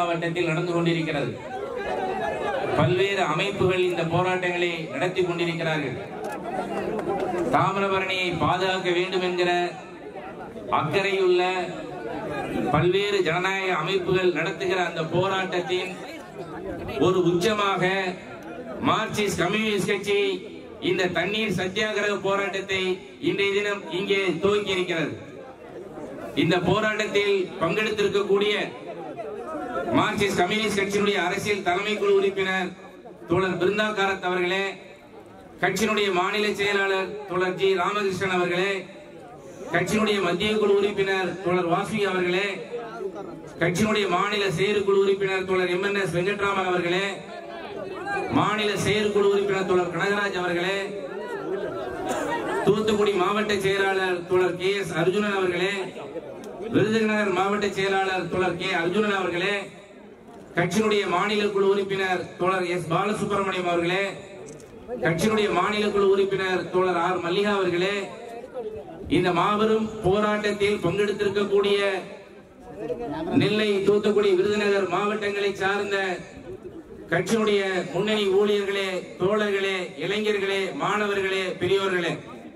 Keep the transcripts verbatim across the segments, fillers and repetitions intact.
மாவட்டத்தில் நடந்து கொண்டிருக்கிறது. பல்வேறு அமைப்புகள் இந்த போராட்டங்களை நடத்தி கொண்டிருக்கிறார்கள். தாமிரபரணியை பாதுகாக்க வேண்டும் என்கிற அக்கறையுள்ள பல்வேறு ஜனநாயக அமைப்புகள் நடத்துகிற அந்த போராட்டத்தின் ஒரு உச்சமாக மார்க்சிஸ்ட் கம்யூனிஸ்ட் கட்சி இந்த தண்ணீர் சத்தியாகிரக போராட்டத்தை இன்றைய தினம் இங்கே துவக்கி இருக்கிறது. இந்த போராட்டத்தில் பங்கெடுத்திருக்கக்கூடிய மார்க்சிஸ்ட் கம்யூனிஸ்ட் கட்சியினுடைய அரசியல் தலைமை குழு உறுப்பினர் தோழர் பிருந்தா காரத் அவர்களே, கட்சியினுடைய மாநில செயலாளர் தோழர் ஜி ராமகிருஷ்ணன் அவர்களே, கட்சியினுடைய மத்திய குழு உறுப்பினர் தோழர் வாசுகி அவர்களே, கட்சியினுடைய மாநில செயற்குழு உறுப்பினர் தோழர் எம் என் எஸ் வெங்கட்ராமன் அவர்களே, மாநில செயற்குழு உறுப்பினர் தோழர் கனகராஜ் அவர்களே, தூத்துக்குடி மாவட்ட செயலாளர் தோழர் கே எஸ் அர்ஜுனன் அவர்களே, விருதுநகர் மாவட்ட செயலாளர் தோழர் கே அர்ஜுனன் அவர்களே, கட்சியினுடைய மாநில குழு உறுப்பினர் தோழர் எஸ் பாலசுப்ரமணியம் அவர்களே, கட்சியினுடைய மாநில குழு உறுப்பினர் தோழர் ஆர் மல்லிகா அவர்களே, இந்த மாபெரும் போராட்டத்தில் பங்கெடுத்திருக்கக்கூடிய நெல்லை, தூத்துக்குடி, விருதுநகர் மாவட்டங்களை சார்ந்த கட்சியினுடைய முன்னணி ஊழியர்களே, தோழர்களே, இளைஞர்களே, மாணவர்களே, பெரியோர்களே,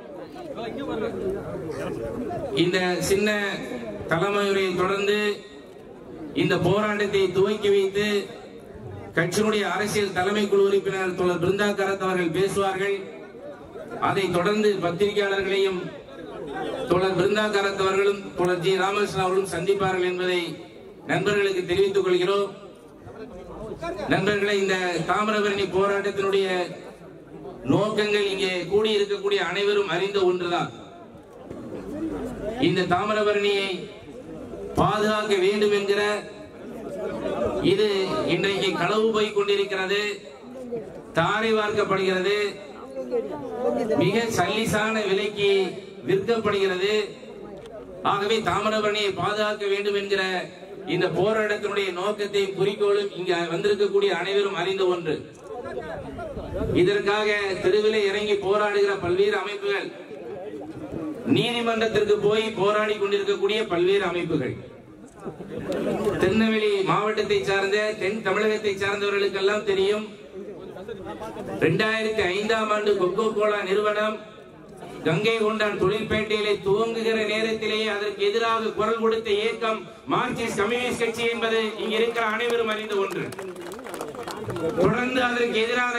இந்த சின்ன தலைமையுரையை தொடர்ந்து இந்த போராட்டத்தை துவக்கி வைத்து கட்சியினுடைய அரசியல் தலைமை குழு உறுப்பினர் தோழர் பிருந்தா காரத் அவர்கள் பேசுவார்கள். அதை தொடர்ந்து பத்திரிகையாளர்களையும் தோழர் பிருந்தா காரத் அவர்களும் தோழர் ஜி ராமகிருஷ்ணன் அவர்களும் சந்திப்பார்கள் என்பதை நண்பர்களுக்கு தெரிவித்துக் கொள்கிறோம். நண்பர்களை, இந்த தாமிரபரணி போராட்டத்தினுடைய நோக்கங்கள் இங்கே கூடியிருக்கக்கூடிய அனைவரும் அறிந்த ஒன்றுதான். இந்த தாமிரபரணியை பாதுகாக்க வேண்டும் என்கிற இது இன்றைக்கு களவு போய் கொண்டிருக்கிறது, தாரை வார்க்கப்படுகிறது, மிக சல்லிசான விலைக்கு விற்கப்படுகிறது. ஆகவே தாமிரபரணியை பாதுகாக்க வேண்டும் என்கிற இந்த போராட்டத்தினுடைய நோக்கத்தையும் குறிக்கோளும் இங்க வந்திருக்கக்கூடிய அனைவரும் அறிந்த ஒன்று. இதற்காக தெருவிலே இறங்கி போராடுகிற பல்வேறு அமைப்புகள், நீதிமன்றத்திற்கு போய் போராடி கொண்டிருக்கக்கூடிய பல்வேறு அமைப்புகள், திருநெல்வேலி மாவட்டத்தை சார்ந்த தென் தமிழகத்தை சார்ந்தவர்களுக்கெல்லாம் தெரியும். இரண்டாயிரத்தி ஐந்தாம் ஆண்டு கொக்கோ கோலா நிறுவனம் கங்கை கொண்டான் தொழிற்பேட்டையிலே துவங்குகிற நேரத்திலேயே அதற்கு எதிராக குரல் கொடுத்த இயக்கம் மார்க்சிஸ்ட் கம்யூனிஸ்ட் கட்சி என்பது இங்க இருக்கிற அனைவரும் அறிந்த ஒன்று. தொடர்ந்து அதற்கு எதிரான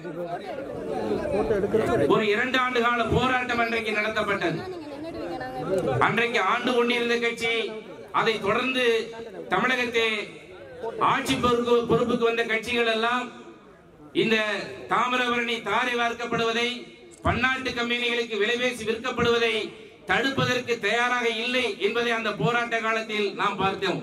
ஒரு இரண்டு ஆண்டு கால போராட்டம் அன்றைக்கு நடத்தப்பட்டது. அன்றைக்கு ஆண்டு கொண்டிருந்த கட்சி, அதை தொடர்ந்து தமிழகத்தை ஆட்சி பொறுப்புக்கு வந்த கட்சிகள் எல்லாம் இந்த தாமிரபரணி தாரை வார்க்கப்படுவதை, பன்னாட்டு கம்பெனிகளுக்கு விலைபேசி விற்கப்படுவதை தடுப்பதற்கு தயாராக இல்லை என்பதை அந்த போராட்ட காலத்தில் நாம் பார்த்தோம்.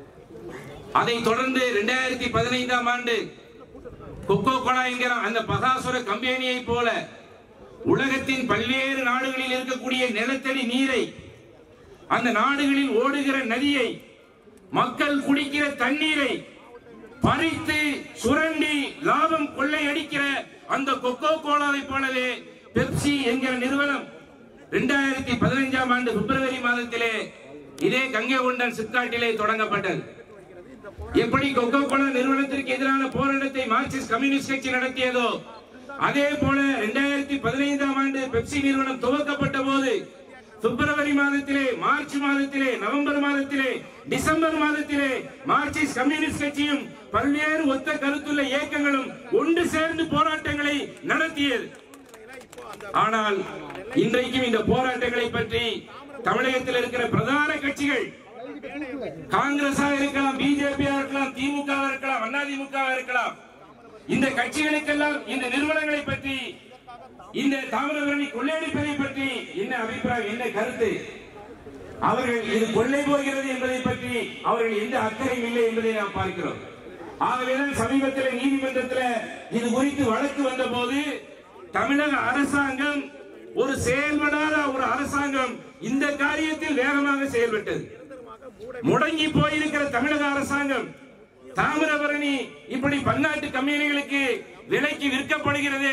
அதை தொடர்ந்து இரண்டாயிரத்தி பதினைந்தாம் ஆண்டு கொக்கோ கோலா என்கிற அந்த பகாசுர கம்பெனியை போல உலகத்தின் பல்வேறு நாடுகளில் இருக்கக்கூடிய நிலத்தடி நீரை, அந்த நாடுகளில் ஓடுகிற நதியை, மக்கள் குடிக்கிற தண்ணீரை பறித்து சுரண்டி லாபம் கொள்ளையடிக்கிற அந்த கொக்கோ கோலாவை போலவே பெப்சி என்கிற நிறுவனம் இரண்டாயிரத்தி பதினைஞ்சாம் ஆண்டு பிப்ரவரி மாதத்திலே இதே கங்கை கொண்டான் சிப்காட்டிலே தொடங்கப்பட்டது. எப்படி கொக்கோ கோலா நிறுவனத்திற்கு எதிரான போராட்டத்தை மார்க்சிஸ்ட் கம்யூனிஸ்ட் கட்சி நடத்தியதோ, அதே போல இரண்டாயிரத்தி பதினைந்தாம் ஆண்டு பெப்சி நிறுவனம் துவக்கப்பட்ட போது பிப்ரவரி மாதத்திலே, மார்ச் மாதத்திலே, நவம்பர் மாதத்திலே, டிசம்பர் மாதத்திலே மார்க்சிஸ்ட் கம்யூனிஸ்ட் கட்சியும் பல்வேறு ஒத்த கருத்துள்ள இயக்கங்களும் ஒன்று சேர்ந்து போராட்டங்களை நடத்தியது. ஆனால் இன்றைக்கும் இந்த போராட்டங்களை பற்றி தமிழகத்தில் இருக்கிற பிரதான கட்சிகள், காங்கிரஸா இருக்கலாம், பிஜேபி இருக்கலாம், திமுக இருக்கலாம், அதிமுக இருக்கலாம், இந்த கட்சிகளுக்கெல்லாம் இந்த நிறுவனங்களை பற்றி, இந்த தாமிரபரணி கொள்ளையடிப்பதை பற்றி என்ன அபிப்பிராயம், என்ன கருத்து, அவர்கள் இது கொள்ளை போகிறது என்பதை பற்றி அவர்கள் எந்த அக்கறையும் இல்லை என்பதை நாம் பார்க்கிறோம். ஆகவேதான் சமீபத்தில் நீதிமன்றத்தில் இது குறித்து வழக்கு வந்த போது தமிழக அரசாங்கம் ஒரு செயல்படாத ஒரு அரசாங்கம் இந்த காரியத்தில் வேகமாக செயல்பட்டது. முடங்கி போயிருக்கிற தமிழக அரசாங்கம் தாமிரபரணி இப்படி பன்னாட்டு கம்பெனிகளுக்கு விலைக்கு விற்கப்படுகிறது,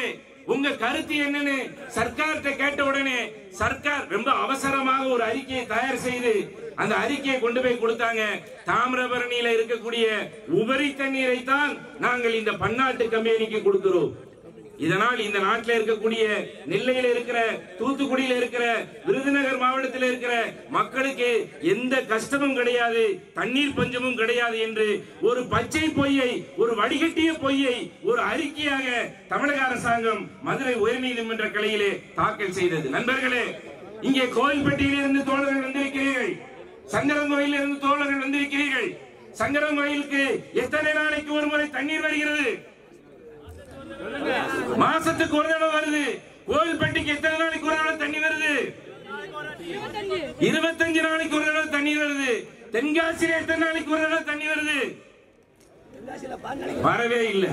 உங்க கருத்து என்னன்னு சர்க்கார்கிட்ட கேட்ட உடனே சர்க்கார் ரொம்ப அவசரமாக ஒரு அறிக்கையை தயார் செய்து அந்த அறிக்கையை கொண்டு போய் கொடுத்தாங்க. தாமிரபரணியில இருக்கக்கூடிய உபரி தண்ணீரை தான் நாங்கள் இந்த பன்னாட்டு கம்பெனிக்கு கொடுக்கிறோம். இதனால் இந்த நாட்டில் இருக்கக்கூடிய நெல்லையில இருக்கிற, தூத்துக்குடியில இருக்கிற, விருதுநகர் மாவட்டத்தில் இருக்கிற மக்களுக்கு எந்த கஷ்டமும் கிடையாது, தண்ணீர் பஞ்சமும் கிடையாது என்று ஒரு பச்சை பொய்யை, ஒரு வடிகட்டிய பொய்யை ஒரு அறிக்கையாக தமிழக அரசாங்கம் மதுரை உயர்நீதிமன்ற கிளையிலே தாக்கல் செய்தது. நண்பர்களே, இங்கே கோயில்பட்டியிலிருந்து தோழர்கள் வந்திருக்கிறீர்கள், சங்கரங்கோயிலில் இருந்து தோழர்கள் வந்திருக்கிறீர்கள். சங்கரங்கோயிலுக்கு எத்தனை நாளைக்கு ஒரு முறை தண்ணீர் வருகிறது? மாசத்துக்கு ஒரு தடவை வருது. கோயில்பட்டிக்கு எத்தனை நாளைக்கு ஒரு தடவை தண்ணி வருது? இருபத்தஞ்சு நாளைக்கு ஒரு தடவை தண்ணி வருது. தென்காசியில எத்தனை நாளைக்கு ஒரு தடவை தண்ணி வருது? வரவே இல்லை.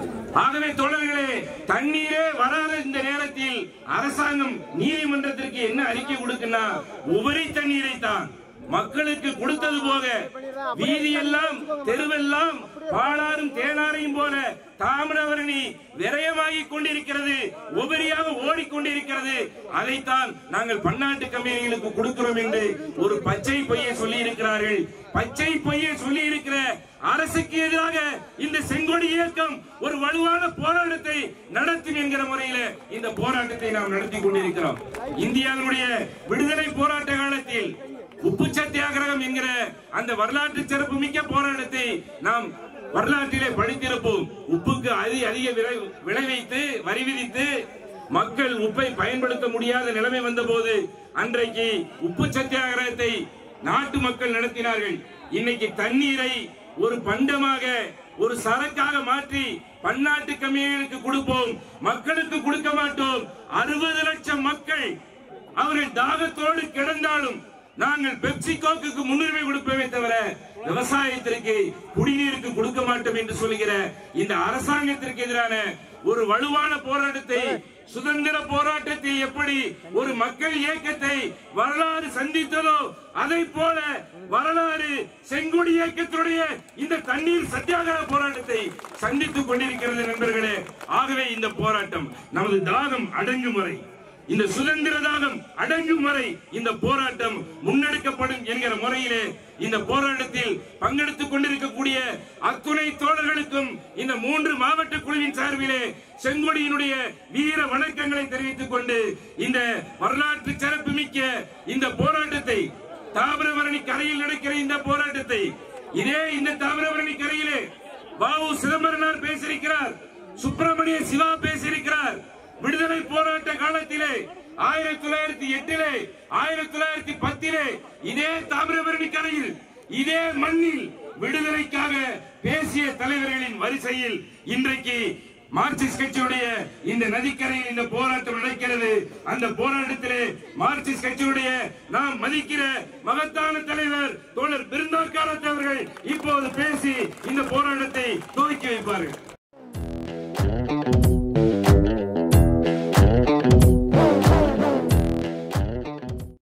ஆகவே தோழர்களே, தண்ணீரே வராத இந்த நேரத்தில் அரசாங்கம் நீதிமன்றத்திற்கு என்ன அறிக்கை கொடுக்குன்னா, உபரி தண்ணீரை தான் மக்களுக்கு கொடுத்தது போக வீதியெல்லாம் தெருவெல்லாம் பாலாறும் தேனாரையும் போல தாமிரபரணி விரயமாகி கொண்டிருக்கிறது, உபரியாக ஓடிக்கொண்டிருக்கிறது. அதைத்தான் நாங்கள் பன்னாட்டு கம்பெனிகளுக்கு கொடுக்கிறோம் என்று ஒரு பச்சை பொய்யை சொல்லி இருக்கிறார்கள். பச்சை பொய்யை சொல்லி இருக்கிற அரசுக்கு எதிராக இந்த செங்கொடி இயக்கம் ஒரு வலுவான போராட்டத்தை நடத்தும் என்கிற முறையில் இந்த போராட்டத்தை நாம் நடத்தி கொண்டிருக்கிறோம். இந்தியாவுடைய விடுதலை போராட்ட காலத்தில் உப்பு சத்தியாகிரகம் என்கிற அந்த வரலாற்று சிறப்பு மிக்க போராட்டத்தை நாம் வரலாற்றிலே படித்திருப்போம். உப்புக்கு அதிக அதிக விலை வைத்து வரி விதித்து மக்கள் உப்பை பயன்படுத்த முடியாத நிலைமை வந்த போது அன்றைக்கு உப்பு சத்தியாகிரகத்தை நாட்டு மக்கள் நடத்தினார்கள். இன்னைக்கு தண்ணீரை ஒரு பண்டமாக, ஒரு சரக்காக மாற்றி பன்னாட்டு கம்பெனிகளுக்கு கொடுப்போம், மக்களுக்கு கொடுக்க மாட்டோம். அறுபது லட்சம் மக்கள் அவர்கள் தாகத்தோடு கிடந்தாலும் நாங்கள் பெப்சிகோக்கு முன்னுரிமை கொடுப்போமே தவிர விவசாயத்திற்கு, குடிநீருக்கு கொடுக்க மாட்டோம் என்று சொல்கிற இந்த அரசாங்கத்திற்கு எதிரான ஒரு வலுவான போராட்டத்தை, சுதந்திர போராட்டத்தை எப்படி ஒரு மக்கள் இயக்கத்தை வரலாறு சந்தித்ததோ அதை போல வரலாறு செங்கொடி இயக்கத்துடைய இந்த தண்ணீர் சத்தியாகிரக போராட்டத்தை சந்தித்துக் கொண்டிருக்கிறது நண்பர்களே. ஆகவே இந்த போராட்டம் நமது தாகம் அடங்கும் வரை, இந்த சுதந்திர தாகம் அடங்கும் வரை இந்த போராட்டம் முன்னெடுக்கப்படும் என்கிற முறையிலே இந்த போராட்டத்தில் பங்கெடுத்துக் கொண்டிருக்கக்கூடிய அத்துணை தோழர்களுக்கும் இந்த மூன்று மாவட்ட குழுவின் சார்பிலே செங்கொடியினுடைய வீர வணக்கங்களை தெரிவித்துக் கொண்டு இந்த வரலாற்று சிறப்பு மிக்க இந்த போராட்டத்தை, தாமிரபரணி கரையில் நடக்கிற இந்த போராட்டத்தை, இதே இந்த தாமிரபரணி கரையிலே பாவு சிதம்பரனார் பேசியிருக்கிறார், சுப்பிரமணிய சிவா பேசியிருக்கிறார். விடுதலை போராட்ட காலத்திலே ஆயிரத்தி தொள்ளாயிரத்தி எட்டிலே ஆயிரத்தி தொள்ளாயிரத்தி பத்திலே இதே தாமிரபரணி கரையில் இதே மண்ணில் விடுதலைக்காக பேசிய தலைவர்களின் வரிசையில் இன்றைக்கு மார்க்சிஸ்ட் கட்சியுடைய இந்த நதிக்கரையில் இந்த போராட்டம் நடக்கிறது. அந்த போராட்டத்திலே மார்க்சிஸ்ட் கட்சியுடைய நாம் மதிக்கிற மகத்தான தலைவர் தோழர் பிருந்தாக்காரத் அவர்கள் இப்போது பேசி இந்த போராட்டத்தை துவக்கி வைப்பார்கள்.